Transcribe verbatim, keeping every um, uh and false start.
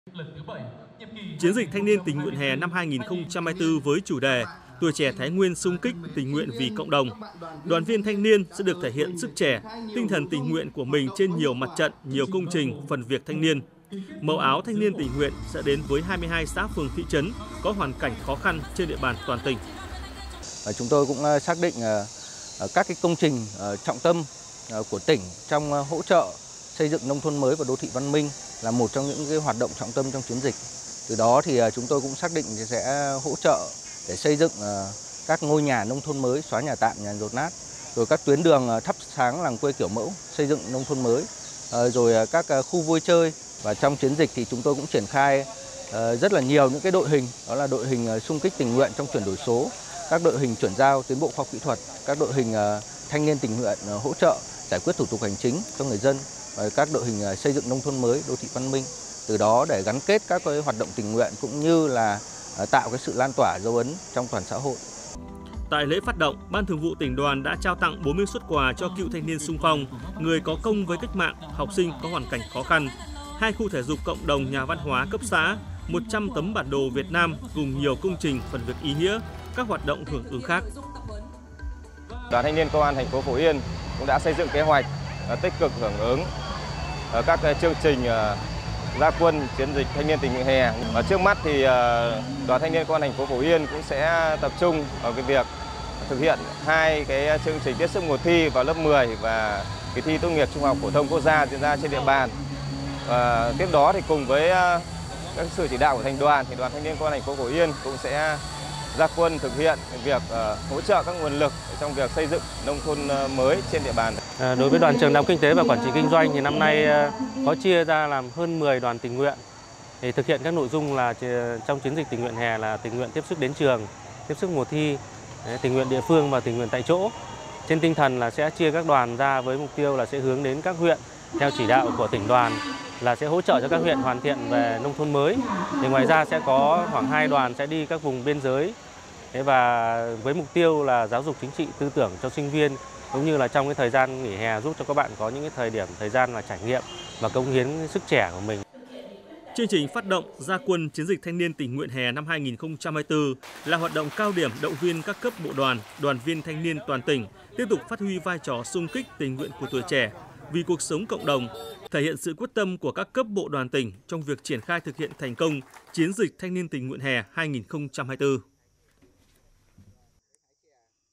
Chiến dịch thanh niên tình nguyện hè năm hai nghìn không trăm hai mươi tư với chủ đề Tuổi trẻ Thái Nguyên xung kích tình nguyện vì cộng đồng. Đoàn viên thanh niên sẽ được thể hiện sức trẻ, tinh thần tình nguyện của mình trên nhiều mặt trận, nhiều công trình, phần việc thanh niên. Màu áo thanh niên tình nguyện sẽ đến với hai mươi hai xã phường thị trấn có hoàn cảnh khó khăn trên địa bàn toàn tỉnh. Chúng tôi cũng xác định các cái công trình trọng tâm của tỉnh trong hỗ trợ xây dựng nông thôn mới và đô thị văn minh là một trong những cái hoạt động trọng tâm trong chiến dịch. Từ đó thì chúng tôi cũng xác định sẽ hỗ trợ để xây dựng các ngôi nhà nông thôn mới, xóa nhà tạm, nhà dột nát, rồi các tuyến đường thắp sáng làng quê kiểu mẫu, xây dựng nông thôn mới, rồi các khu vui chơi. Và trong chiến dịch thì chúng tôi cũng triển khai rất là nhiều những cái đội hình, đó là đội hình xung kích tình nguyện trong chuyển đổi số, các đội hình chuyển giao tiến bộ khoa học kỹ thuật, các đội hình thanh niên tình nguyện hỗ trợ giải quyết thủ tục hành chính cho người dân, và các đội hình xây dựng nông thôn mới, đô thị văn minh. Từ đó để gắn kết các cái hoạt động tình nguyện cũng như là tạo cái sự lan tỏa dấu ấn trong toàn xã hội. Tại lễ phát động, Ban Thường vụ Tỉnh đoàn đã trao tặng bốn mươi suất quà cho cựu thanh niên xung phong, người có công với cách mạng, học sinh có hoàn cảnh khó khăn, hai khu thể dục cộng đồng nhà văn hóa cấp xã, một trăm tấm bản đồ Việt Nam cùng nhiều công trình phần việc ý nghĩa, các hoạt động hưởng ứng khác. Đoàn thanh niên công an thành phố Phổ Yên cũng đã xây dựng kế hoạch tích cực hưởng ứng các chương trình ra quân chiến dịch thanh niên tình nguyện hè. Và trước mắt thì Đoàn thanh niên công an thành phố Phổ Yên cũng sẽ tập trung vào cái việc thực hiện hai cái chương trình tiếp sức mùa thi vào lớp mười và kỳ thi tốt nghiệp trung học phổ thông quốc gia diễn ra trên địa bàn. Và tiếp đó thì cùng với các sự chỉ đạo của thành đoàn thì Đoàn thanh niên công an thành phố Phổ Yên cũng sẽ ra quân thực hiện việc hỗ trợ các nguồn lực trong việc xây dựng nông thôn mới trên địa bàn. À, đối với Đoàn trường Đại học Kinh tế và Quản trị Kinh doanh thì năm nay có chia ra làm hơn mười đoàn tình nguyện để thực hiện các nội dung là trong chiến dịch tình nguyện hè là tình nguyện tiếp sức đến trường, tiếp sức mùa thi, tình nguyện địa phương và tình nguyện tại chỗ. Trên tinh thần là sẽ chia các đoàn ra với mục tiêu là sẽ hướng đến các huyện theo chỉ đạo của tỉnh đoàn là sẽ hỗ trợ cho các huyện hoàn thiện về nông thôn mới. Thì ngoài ra sẽ có khoảng hai đoàn sẽ đi các vùng biên giới và với mục tiêu là giáo dục chính trị tư tưởng cho sinh viên cũng như là trong cái thời gian nghỉ hè giúp cho các bạn có những cái thời điểm thời gian là trải nghiệm và cống hiến sức trẻ của mình. Chương trình phát động ra quân chiến dịch thanh niên tình nguyện hè năm hai nghìn không trăm hai mươi tư là hoạt động cao điểm động viên các cấp bộ đoàn, đoàn viên thanh niên toàn tỉnh tiếp tục phát huy vai trò xung kích tình nguyện của tuổi trẻ vì cuộc sống cộng đồng, thể hiện sự quyết tâm của các cấp bộ đoàn tỉnh trong việc triển khai thực hiện thành công chiến dịch thanh niên tình nguyện hè hai nghìn không trăm hai mươi tư.